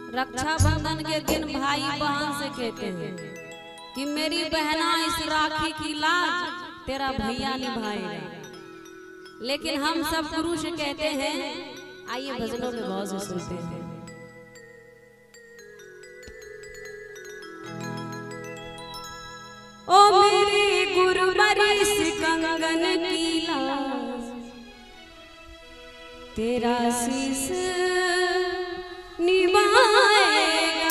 रक्षाबंधन के दिन भाई बहन से कहते हैं कि मेरी बहना इस राखी की लाज तेरा भैया निभाएगा, लेकिन हम सब गुरु से कहते हैं। आइए भजनों के भाव से सुनते हैं। ओ मेरी गुरुवरी से कंगन की लाज तेरा शीश निभाएगा,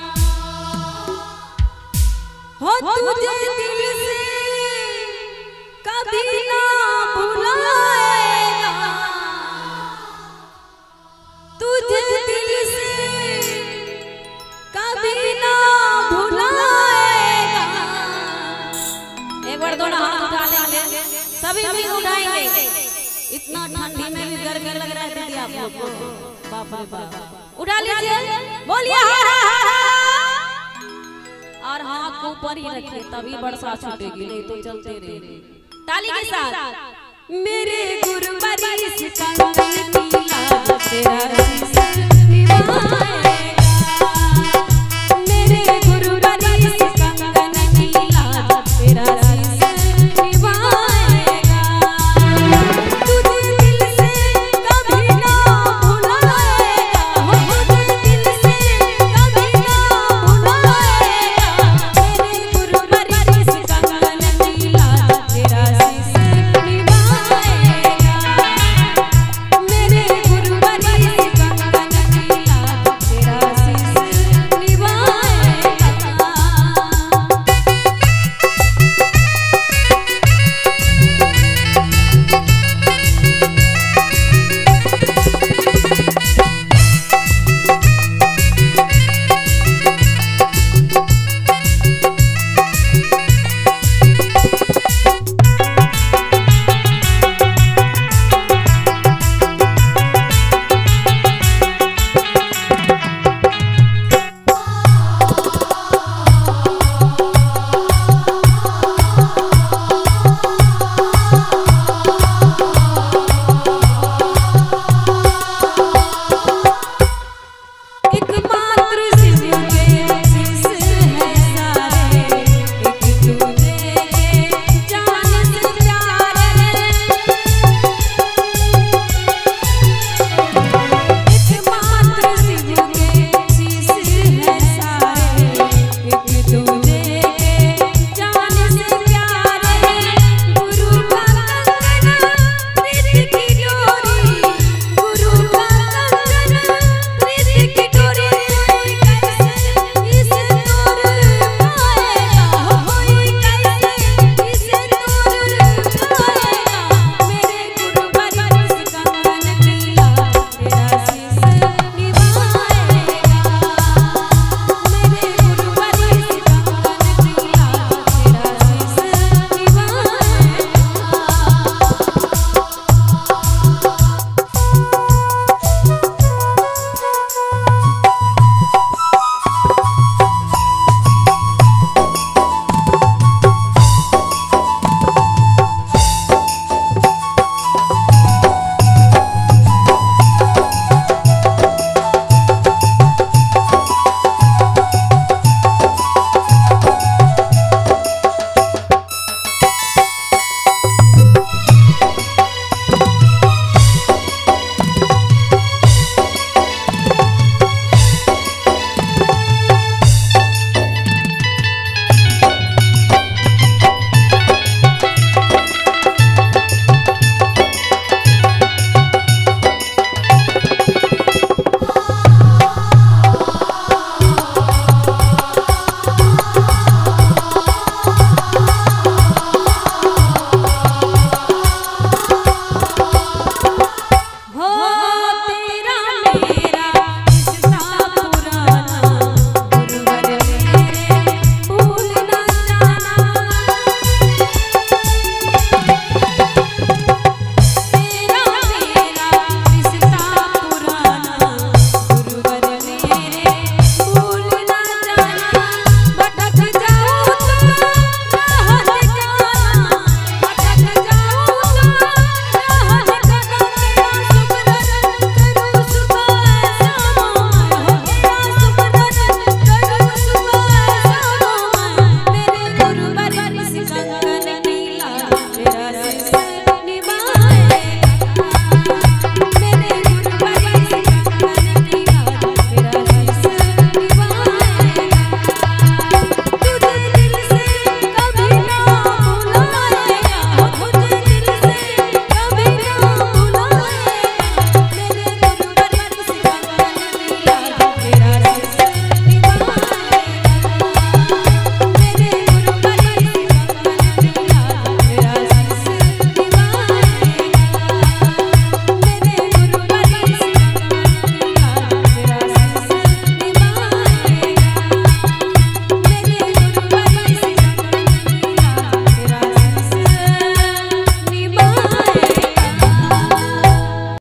हो तुझे दिल से कभी ना भुलाएगा, तुझे दिल से कभी ना भुलाएगा। एक बार दोनों हाथ उठा लेंगे, सभी भी उठाएंगे। इतना ठंडी में भी गर्मी लग रहा है दीदी आप लोग को, बाप रे बाप। उठा लीजिए, बोलिए और हाथ को ऊपर ही रखिए, तभी बरसात छूटेगी, नहीं तो चलते रहिए। ताली के साथ। मेरे गुरुवरी से कंगन की लाज